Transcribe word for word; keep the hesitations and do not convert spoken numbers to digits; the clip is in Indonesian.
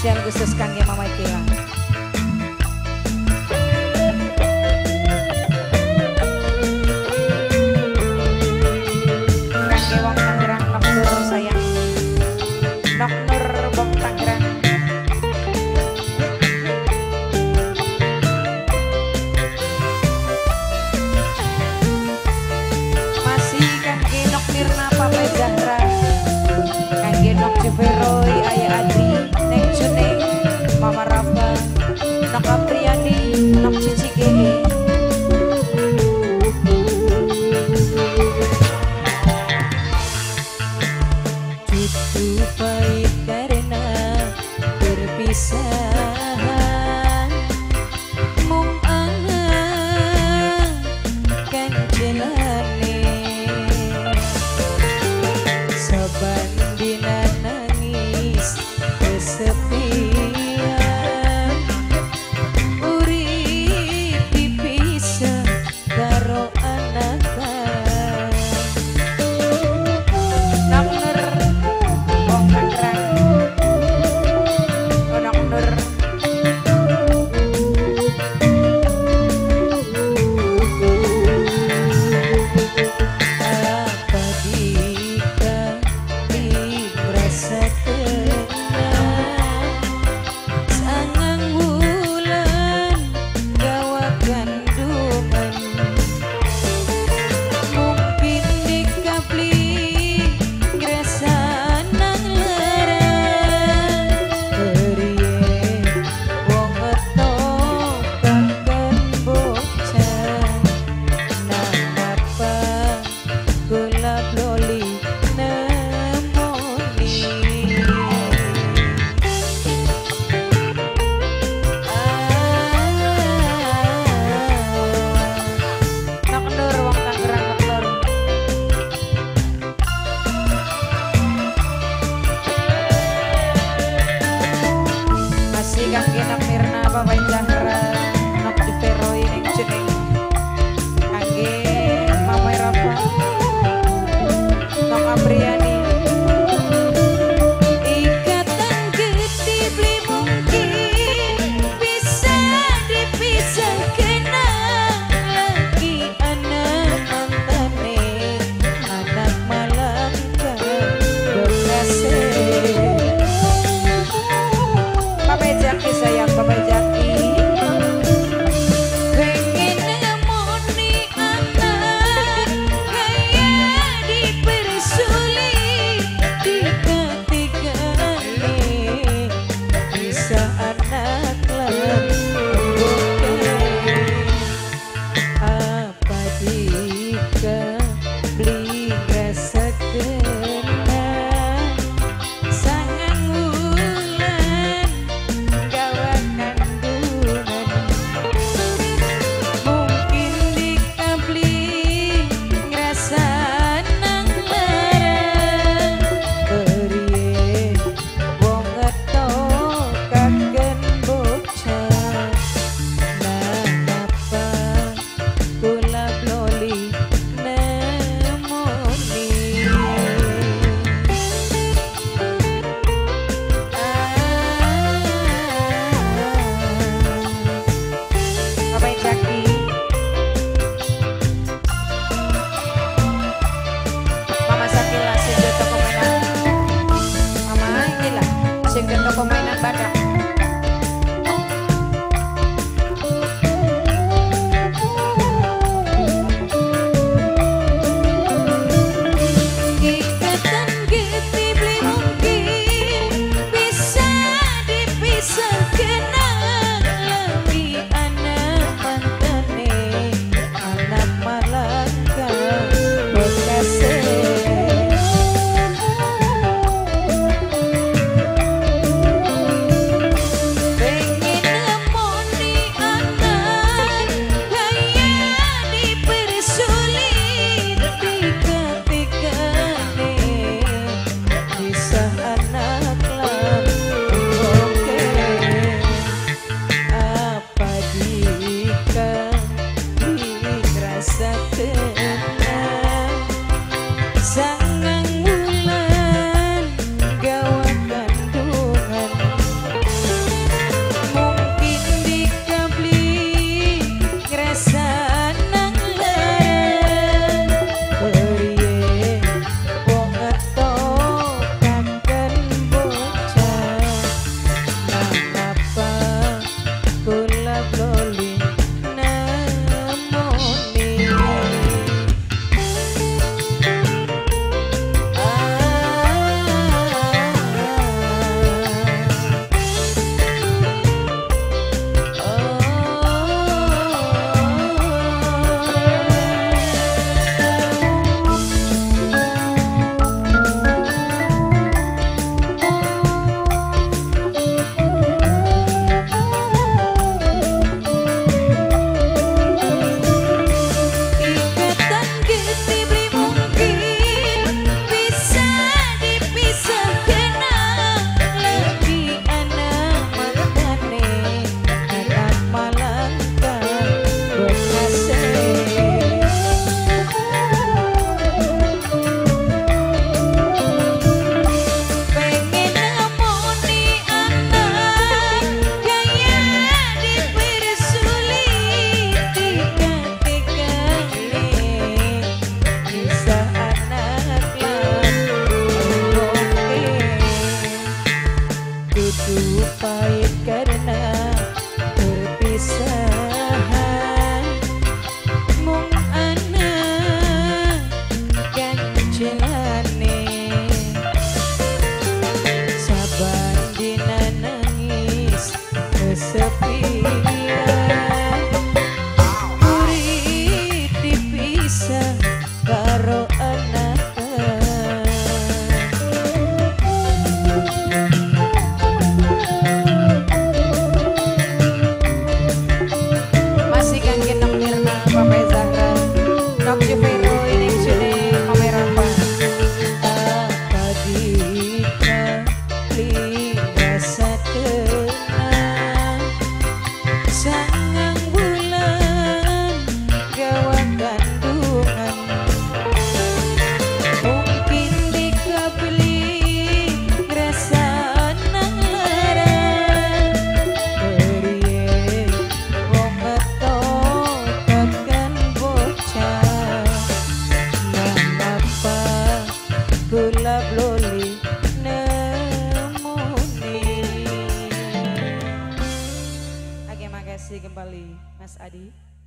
spesial khusus kangge Mama Kila. Kangge wong Tangerang Nok Nur sayang. Nok Nur wong Tangerang. Masih kangge Nok Mirna Papa Zahra. Kangge Nok Civeroy Ayah Adri Neng Juneng Mama Rafa Nok Apriani Nok Cici Gege. Cucu pahit karena perpisahan mung angan kan jelane saban dina nangis kesepian urip dipisah karo anakan. Nok Nur wong Tangerang. Oh, Nok Nur. Apa dika dirasa tenang sangang wulan gawa kandungan mungkin dikapli ngrasa nang larang periye wong ngetok kangen bocah nang apa kula loli nemoni. Nok Nur wong Tangerang. Nok Nur. Masih kangge Nok Mirna Papa Zahra Nok Civeroy Neng Juneng kangge Mama Rafa Nok Apriani. Ikatan getih beli mungkin bisa dipisah kenang lagi anak mantane anak Malangka Bekasi. Papa Jaki sayang Papa Jaki pengen nemoni anak kayak dipersulit diketikane bisa anak lembut. Apa dika beli rasa kenang sangang wulan gawa kandungan mungkin dikabli ngrasa nang larang periye wong ngetok kangen bocah nang apa kula loli nemoni. Papa Jaki Mama Sakila sing geto komenan. Mama iki lah sing geto komenan badak. Ikatan getih beli mungkin bisa dipisah kenang lagi anak mantane anak Malangka Bekasi. karo anak. Masih kangge Nok Mirna Papa Zahra Nok Juvero ini sini kamera apa apa dika lingga sadena sangang bulan gawa kandungan mungkin dikabeli rasa nang larang beriye wong takkan bocah mengapa gula bloli nemuni. Oke, makasih kembali Mas Adi.